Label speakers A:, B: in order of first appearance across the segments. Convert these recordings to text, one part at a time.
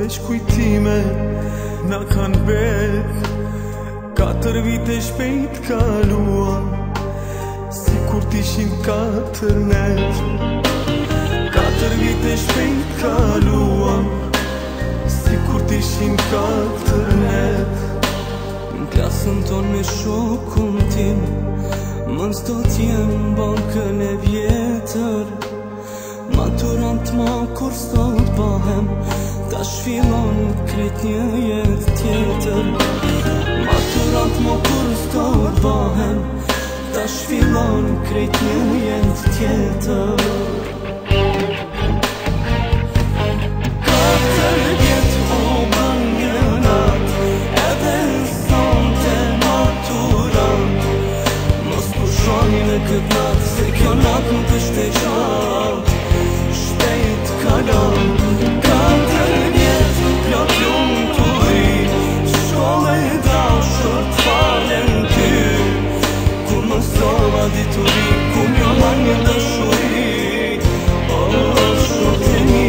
A: veç kujtime na kanë bet. 4 vite shpejt kaluan, si kur t'ishin 4 net. 4 vite shpejt kaluan, si kur t'ishin 4 net.
B: Në klasën ton me shokun tim, mën s'do t'jem bankën e vjetër. Maturant ma kur s'do t'bahem, tash fillon krejt një jetë tjetër. Maturant ma kur s'do t'bahem, tash fillon krejt një jetë tjetër. 4 vjet u bën një nat, edhe sonte maturant. Mos pushoni në këtë nat, se kjo nat nuk është e gjatë, shpejt kalon. 4 vjet plot lumturi, shkollë e dashur t'falen ty. Kur mësova dituri, ku mjo marrë një dashuri, shokët e mi.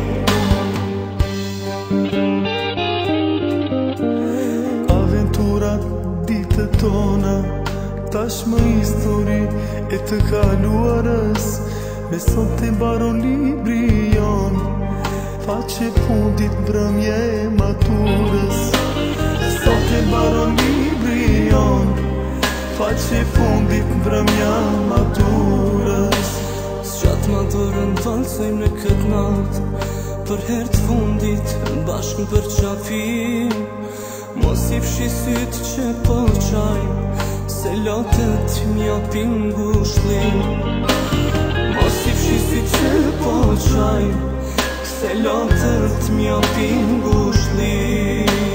A: Aventurat ditët tona, tash më histori e të kaluarës. Me sot e mbaron libri jon, faqe fundit mbrëmje e maturës. Sot e mbaron libri jon, faqe fundit mbrëmja maturës.
B: S'gjatë ma dorën valsojmë në këtë natë, për herë t'fundit bashkë për qafim. Mos i fshi sytë që po qaj, se lotët m'japin ngushëllim. Mos i fshi sytë që po qaj, se lotët m'japin ngushëllim.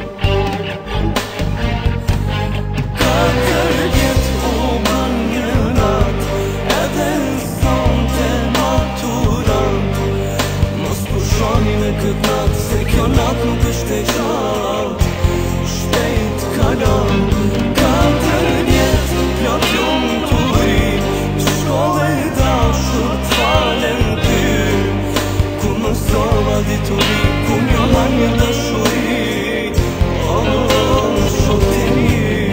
B: 4 vjet u bën një nat, edhe sonte maturant. Mos pushoni në këtë nat, se kjo nat nuk është e gjatë, shpejt kalon. 4 vjet plot lumturi, shkollë e dashur t'falen ty. Kur mësova dituri, ku mjo marrë një dashuri, shokët e mi.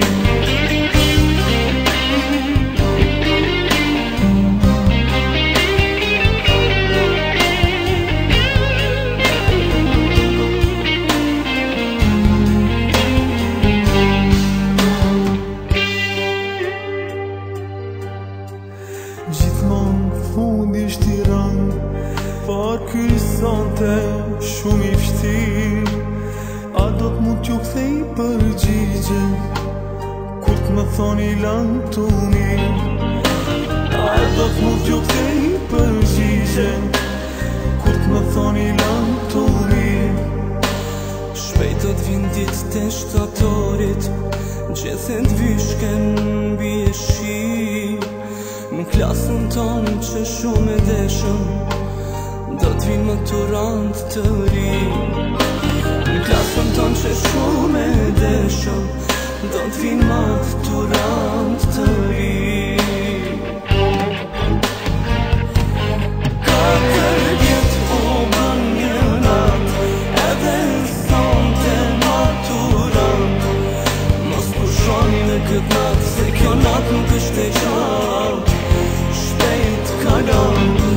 A: Gjithmon fundi shtiran, por ky sonte shumë i vështirë. A do t'mu t'ju kthej përgjigje, kur t'më thoni lan t'u mirë. A do t'mu t'ju kthej përgjigje, kur t'më thoni lan t'u mirë.
B: Shpejt do t'vin dit të shtatorit, gjethen t'vyshken mbi e shi. Në klasën tonë që shumë e deshëm, do t'vin maturant të ri. Në klasën tonë që shumë e deshëm, do t'vin maturant të ri. 4 vjet u bën një nat, edhe sonte maturant. Mos pushoni në këtë nat, se kjo nat nuk është e gjatë, shpejt kalon.